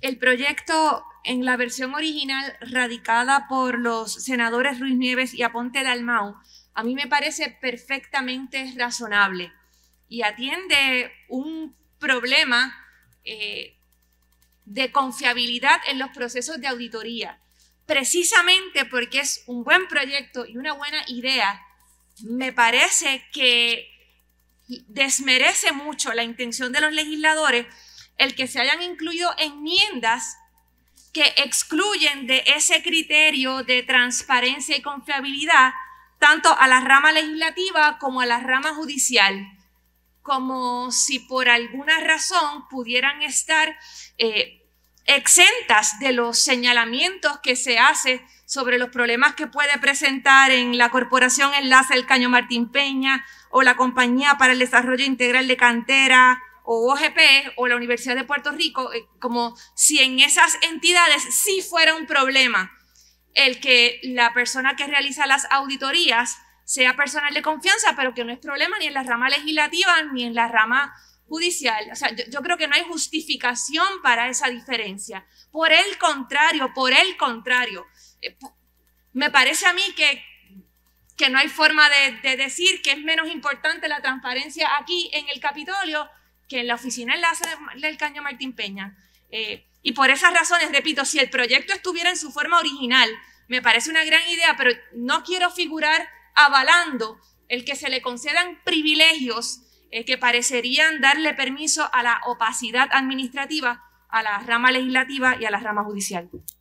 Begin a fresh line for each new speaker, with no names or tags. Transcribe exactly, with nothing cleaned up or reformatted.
el proyecto en la versión original radicada por los senadores Ruiz Nieves y Aponte Dalmau, a mí me parece perfectamente razonable y atiende un problema eh, de confiabilidad en los procesos de auditoría. Precisamente porque es un buen proyecto y una buena idea, me parece que desmerece mucho la intención de los legisladores el que se hayan incluido enmiendas que excluyen de ese criterio de transparencia y confiabilidad tanto a la rama legislativa como a la rama judicial, como si por alguna razón pudieran estar eh, exentas de los señalamientos que se hace sobre los problemas que puede presentar en la Corporación Enlace del Caño Martín Peña o la Compañía para el Desarrollo Integral de Cantera o O G P o la Universidad de Puerto Rico, eh, como si en esas entidades sí fuera un problema el que la persona que realiza las auditorías sea personal de confianza, pero que no es problema ni en la rama legislativa ni en la rama judicial. O sea, yo, yo creo que no hay justificación para esa diferencia. Por el contrario, por el contrario, eh, me parece a mí que, que no hay forma de, de decir que es menos importante la transparencia aquí en el Capitolio que en la oficina enlace del Caño Martín Peña. Eh, y por esas razones, repito, si el proyecto estuviera en su forma original, me parece una gran idea, pero no quiero figurar avalando el que se le concedan privilegios eh, que parecerían darle permiso a la opacidad administrativa a la rama legislativa y a la rama judicial.